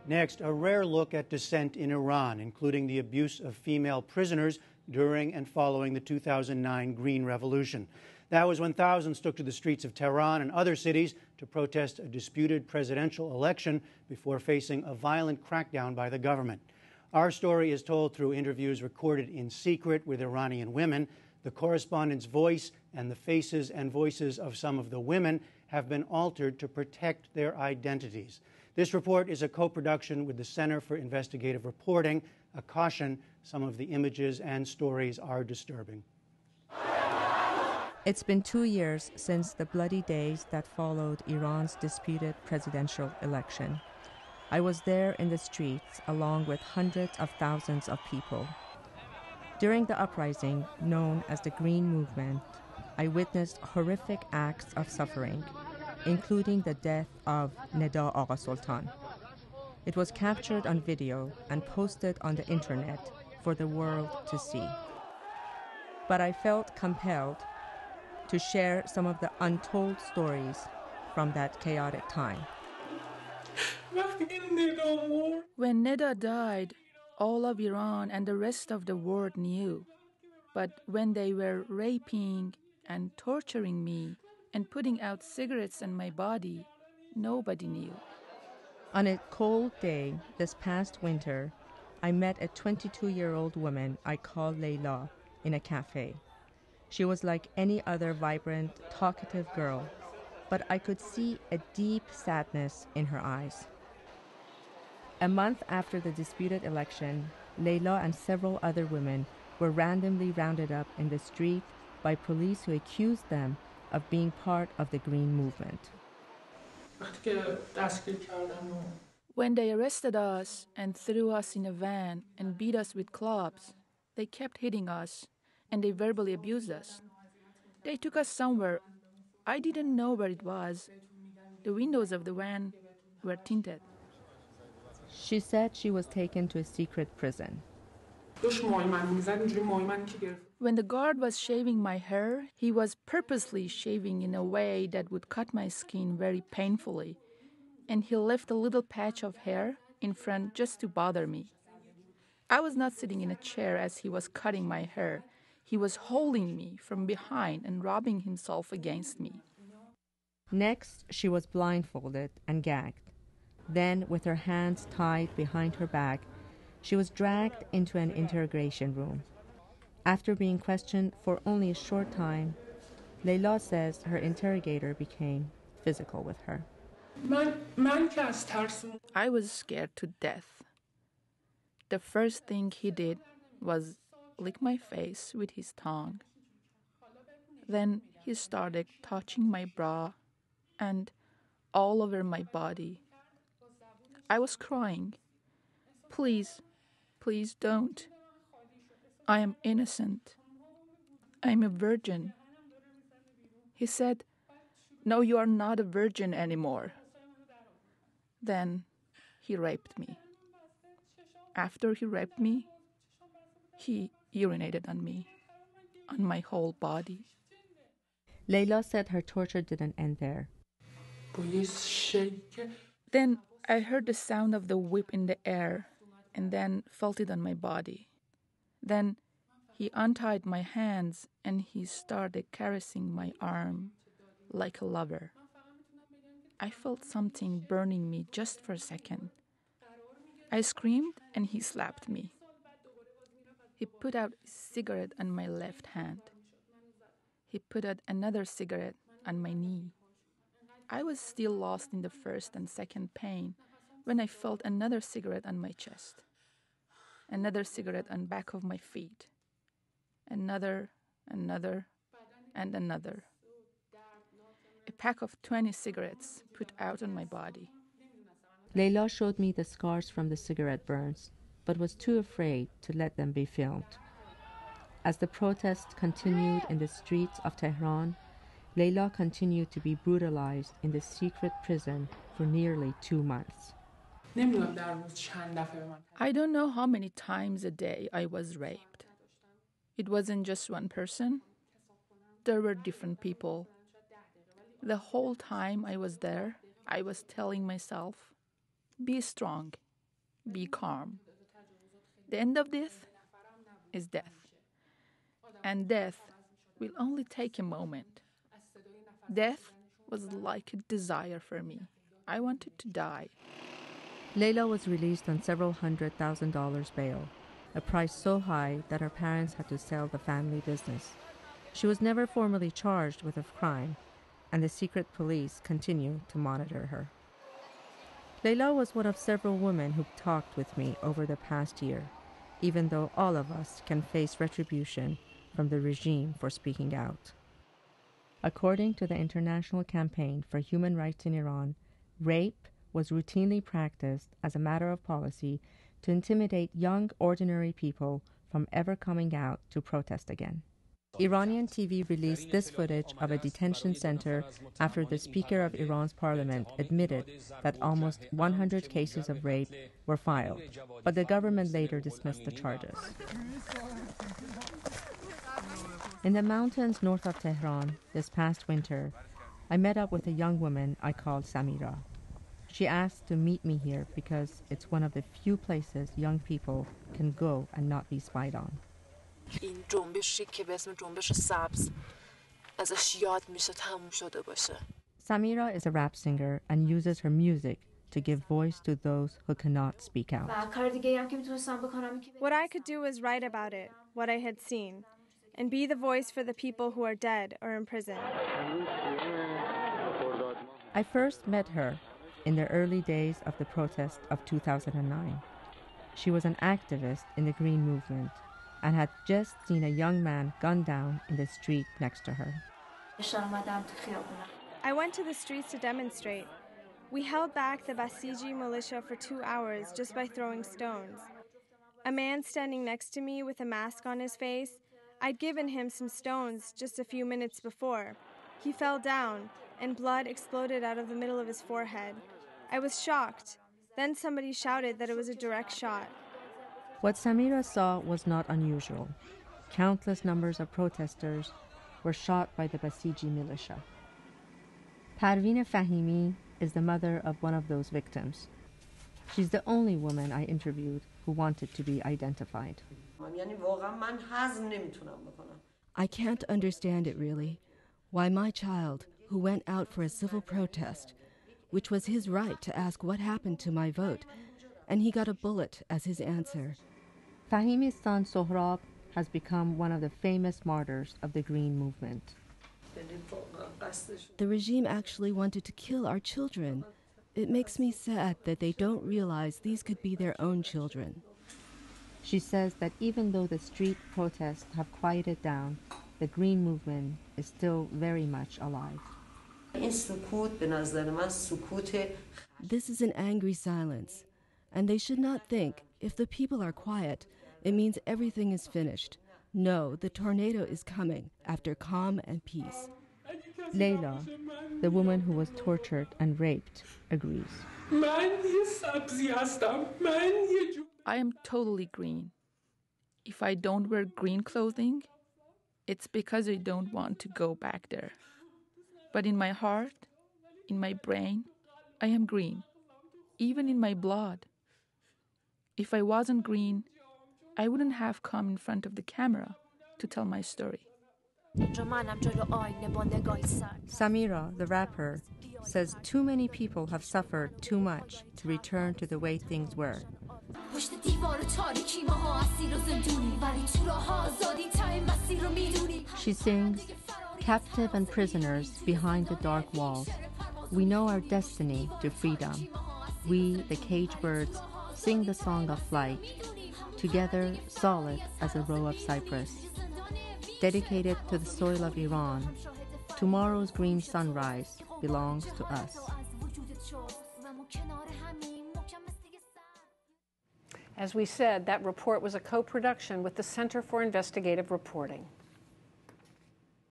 Next, a rare look at dissent in Iran, including the abuse of female prisoners during and following the 2009 Green Revolution. That was when thousands took to the streets of Tehran and other cities to protest a disputed presidential election before facing a violent crackdown by the government. Our story is told through interviews recorded in secret with Iranian women. The correspondent's voice and the faces and voices of some of the women have been altered to protect their identities. This report is a co-production with the Center for Investigative Reporting. A caution: some of the images and stories are disturbing. It's been 2 years since the bloody days that followed Iran's disputed presidential election. I was there in the streets along with hundreds of thousands of people. During the uprising known as the Green Movement, I witnessed horrific acts of suffering, including the death of Neda Agha Sultan. It was captured on video and posted on the internet for the world to see. But I felt compelled to share some of the untold stories from that chaotic time. When Neda died, all of Iran and the rest of the world knew. But when they were raping and torturing me and putting out cigarettes in my body, nobody knew. On a cold day this past winter, I met a 22-year-old woman I called Layla in a cafe. She was like any other vibrant, talkative girl, but I could see a deep sadness in her eyes. A month after the disputed election, Layla and several other women were randomly rounded up in the street by police who accused them of being part of the Green Movement. When they arrested us and threw us in a van and beat us with clubs, they kept hitting us and they verbally abused us. They took us somewhere. I didn't know where it was. The windows of the van were tinted. She said she was taken to a secret prison. When the guard was shaving my hair, he was purposely shaving in a way that would cut my skin very painfully, and he left a little patch of hair in front just to bother me. I was not sitting in a chair as he was cutting my hair. He was holding me from behind and rubbing himself against me. Next, she was blindfolded and gagged. Then, with her hands tied behind her back, she was dragged into an interrogation room. After being questioned for only a short time, Layla says her interrogator became physical with her. I was scared to death. The first thing he did was lick my face with his tongue. Then he started touching my bra and all over my body. I was crying. Please, please don't. I am innocent. I am a virgin. He said, "No, you are not a virgin anymore." Then he raped me. After he raped me, he urinated on me, on my whole body. Layla said her torture didn't end there. Then I heard the sound of the whip in the air and then felt it on my body. Then he untied my hands and he started caressing my arm like a lover. I felt something burning me just for a second. I screamed and he slapped me. He put out a cigarette on my left hand. He put out another cigarette on my knee. I was still lost in the first and second pain when I felt another cigarette on my chest, another cigarette on the back of my feet, another, and another. A pack of 20 cigarettes put out on my body. Layla showed me the scars from the cigarette burns, but was too afraid to let them be filmed. As the protests continued in the streets of Tehran, Layla continued to be brutalized in the secret prison for nearly 2 months. I don't know how many times a day I was raped. It wasn't just one person. There were different people. The whole time I was there, I was telling myself, be strong, be calm. The end of this is death. And death will only take a moment. Death was like a desire for me. I wanted to die. Layla was released on several $100,000 bail, a price so high that her parents had to sell the family business. She was never formally charged with a crime, and the secret police continue to monitor her. Layla was one of several women who talked with me over the past year, even though all of us can face retribution from the regime for speaking out. According to the International Campaign for Human Rights in Iran, rape was routinely practiced as a matter of policy to intimidate young, ordinary people from ever coming out to protest again. Iranian TV released this footage of a detention center after the Speaker of Iran's parliament admitted that almost 100 cases of rape were filed, but the government later dismissed the charges. In the mountains north of Tehran this past winter, I met up with a young woman I called Samira. She asked to meet me here because it's one of the few places young people can go and not be spied on. این جنبشی که به اسم جنبش سبز ازش یاد میشه تموم شده باشه. Samira is a rap singer and uses her music to give voice to those who cannot speak out. What I could do was write about it, what I had seen, and be the voice for the people who are dead or in prison. I first met her in the early days of the protest of 2009. She was an activist in the Green Movement and had just seen a young man gunned down in the street next to her. I went to the streets to demonstrate. We held back the Basiji militia for 2 hours just by throwing stones. A man standing next to me with a mask on his face, I'd given him some stones just a few minutes before. He fell down, and blood exploded out of the middle of his forehead. I was shocked. Then somebody shouted that it was a direct shot. What Samira saw was not unusual. Countless numbers of protesters were shot by the Basiji militia. Parveen Fahimi is the mother of one of those victims. She's the only woman I interviewed who wanted to be identified. I can't understand it really. Why my child, who went out for a civil protest, which was his right to ask what happened to my vote, and he got a bullet as his answer. Fahimi's son Sohrab has become one of the famous martyrs of the Green Movement. The regime actually wanted to kill our children. It makes me sad that they don't realize these could be their own children. She says that even though the street protests have quieted down, the Green Movement is still very much alive. This is an angry silence, and they should not think if the people are quiet, it means everything is finished. No, the tornado is coming after calm and peace. Layla, the woman who was tortured and raped, agrees. I am totally green. If I don't wear green clothing, it's because I don't want to go back there. But in my heart, in my brain, I am green, even in my blood. If I wasn't green, I wouldn't have come in front of the camera to tell my story. Samira, the rapper, says too many people have suffered too much to return to the way things were. She sings, "Captive and prisoners behind the dark walls, we know our destiny to freedom. We, the cage birds, sing the song of flight, together solid as a row of cypress. Dedicated to the soil of Iran, tomorrow's green sunrise belongs to us." As we said, that report was a co-production with the Center for Investigative Reporting.